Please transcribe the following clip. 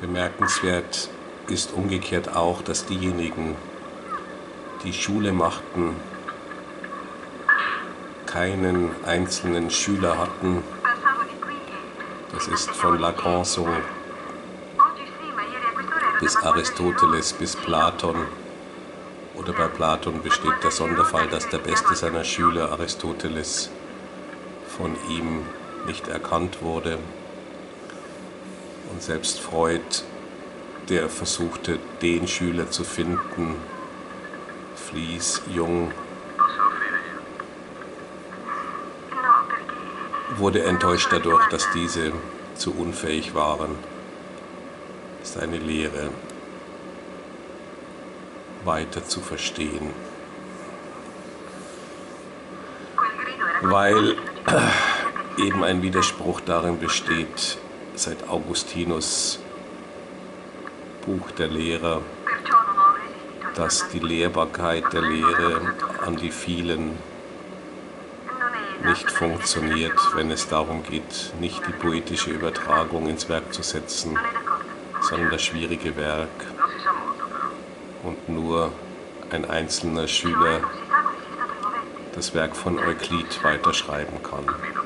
Bemerkenswert ist umgekehrt auch, dass diejenigen, die Schule machten, keinen einzelnen Schüler hatten. Das ist von Lacan so, bis Aristoteles, bis Platon. Oder bei Platon besteht der Sonderfall, dass der beste seiner Schüler, Aristoteles, von ihm nicht erkannt wurde. Und selbst Freud, der versuchte, den Schüler zu finden, Fliess, Jung, wurde enttäuscht dadurch, dass diese zu unfähig waren, seine Lehre weiter zu verstehen. Weil eben ein Widerspruch darin besteht, seit Augustinus Buch der Lehrer, dass die Lehrbarkeit der Lehre an die vielen nicht funktioniert, wenn es darum geht, nicht die poetische Übertragung ins Werk zu setzen, sondern das schwierige Werk und nur ein einzelner Schüler das Werk von Euklid weiterschreiben kann.